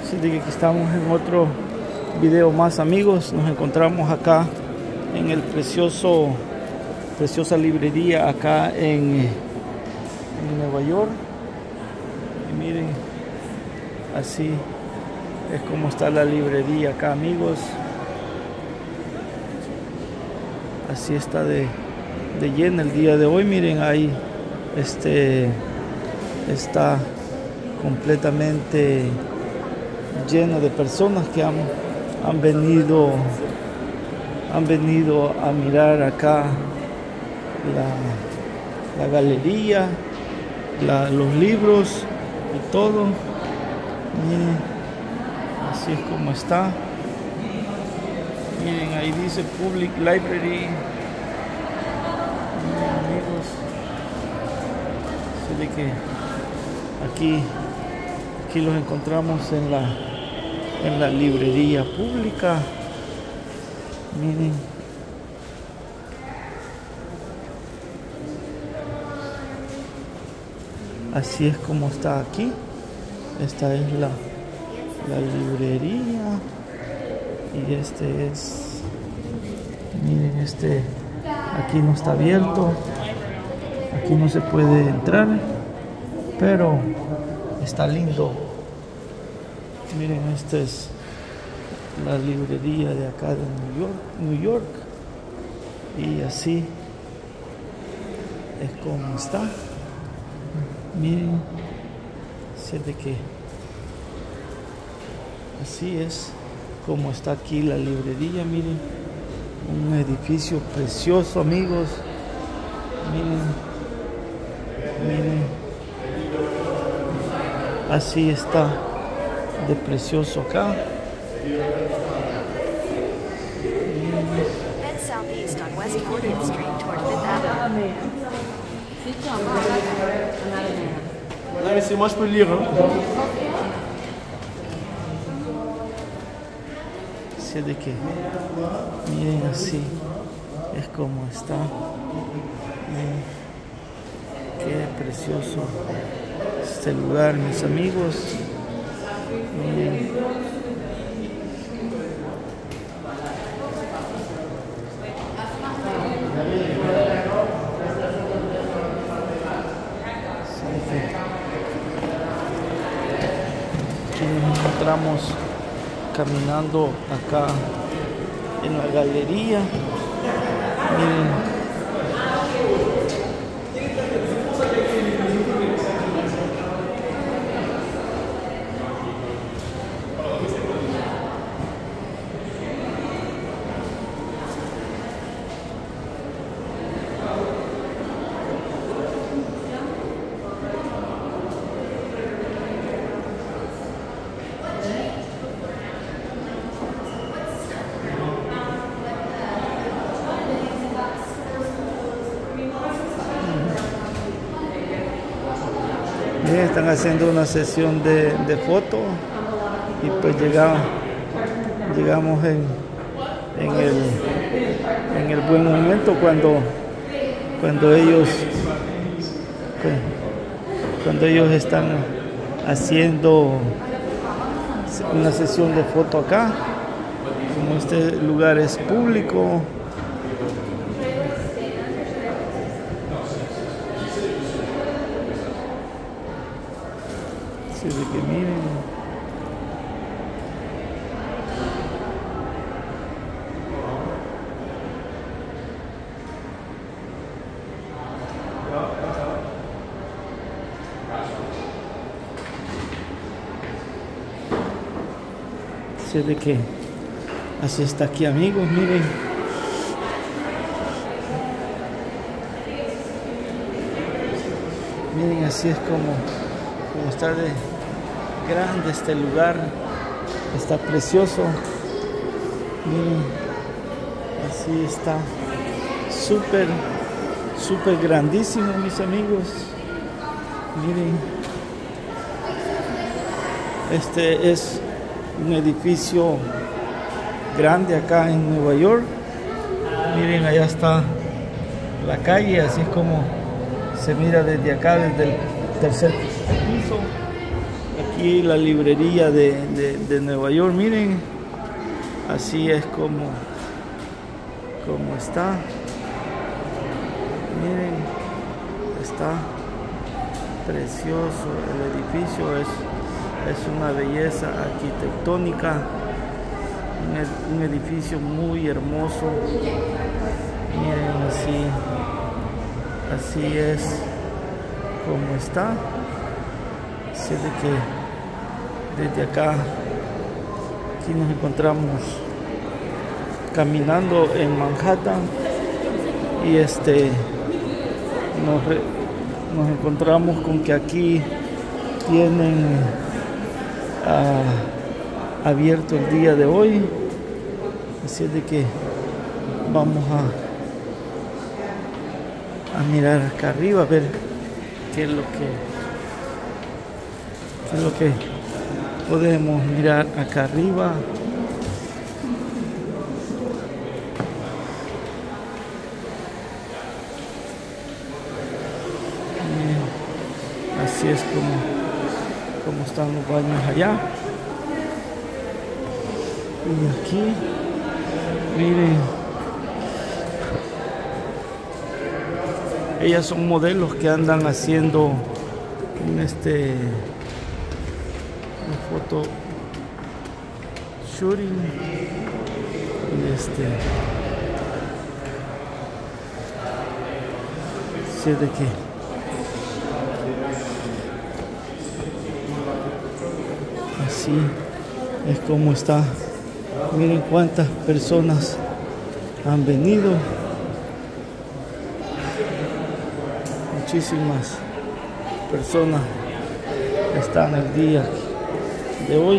Así de que aquí estamos en otro video más, amigos. Nos encontramos acá en el preciosa librería acá en Nueva York. Y miren, así es como está la librería acá, amigos. Así está de llena el día de hoy. Miren, ahí está completamente lleno de personas que han venido a mirar acá la galería, los libros y todo. Miren, así es como está. Miren, ahí dice Public Library. Miren, amigos, así de que aquí los encontramos en la librería pública. Miren, así es como está aquí. Esta es la librería. Y este es, miren, aquí no está abierto, aquí no se puede entrar, pero está lindo. Miren, esta es la librería de acá de New York, y así es como está. Miren, de que así es como está aquí la librería. Miren, un edificio precioso, amigos. Miren, así está de precioso acá. Head southeast on West 40th Street toward Fifth Avenue. Allez, c'est moi, je peux le lire. Así de que, miren, así es como está. Miren, qué precioso este lugar, mis amigos. Miren. Aquí nos encontramos caminando acá en la galería. Miren, están haciendo una sesión de fotos, y pues llegamos en el buen momento cuando ellos están haciendo una sesión de foto acá. Como este lugar es público, así de que miren, así de que así está aquí, amigos. Miren, miren, así es como está de grande este lugar. Está precioso. Miren, así está súper grandísimo, mis amigos. Miren, este es un edificio grande acá en Nueva York. Miren, allá está la calle, así es como se mira desde acá, desde el tercer piso. Aquí aquí la librería de Nueva York. Miren, así es como está. Miren, está precioso el edificio, es una belleza arquitectónica, un edificio muy hermoso. Miren, así es como está. Así de que desde acá, aquí nos encontramos caminando en Manhattan y nos encontramos con que aquí tienen abierto el día de hoy. Así de que vamos a mirar acá arriba, a ver qué es lo que podemos mirar acá arriba. Así es como están los baños allá. Y aquí, miren, ellas son modelos que andan haciendo un foto shooting y así de que así es como está. Miren cuántas personas han venido. Muchísimas personas están el día de hoy.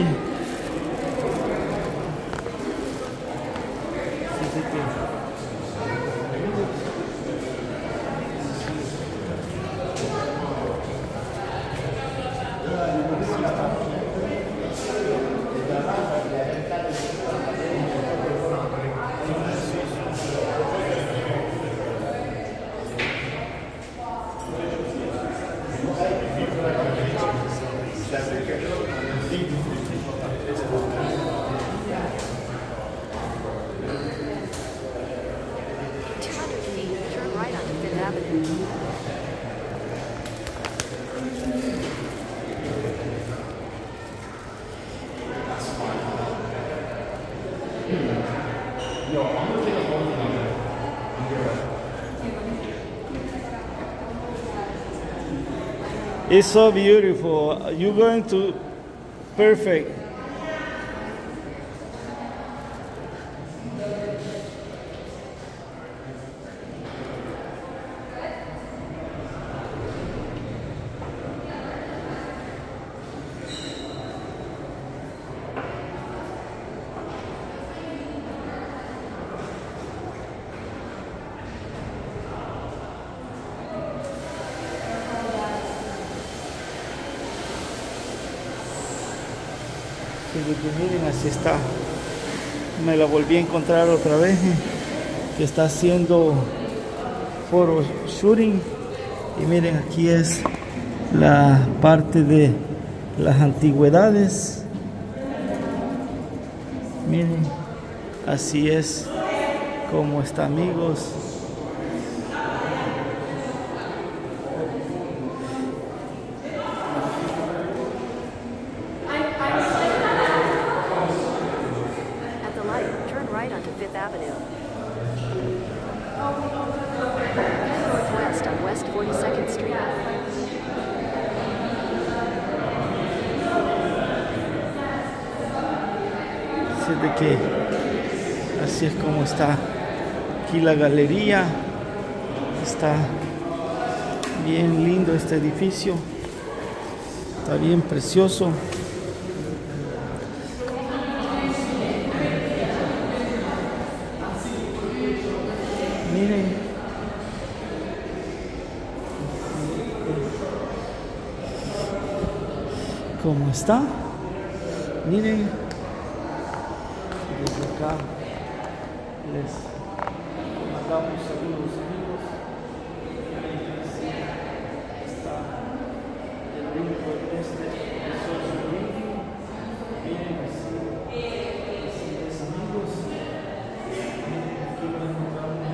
It's so beautiful. You're going to perfect. Miren, así está. Me la volví a encontrar otra vez, que está haciendo photo shooting. Y miren, aquí es la parte de las antigüedades. Miren, así es como está, amigos. Northwest on West 42nd Street. Así de que así es como está aquí la galería. Está bien lindo este edificio, está bien precioso. Miren, cómo está. Miren, desde acá les mandamos saludos.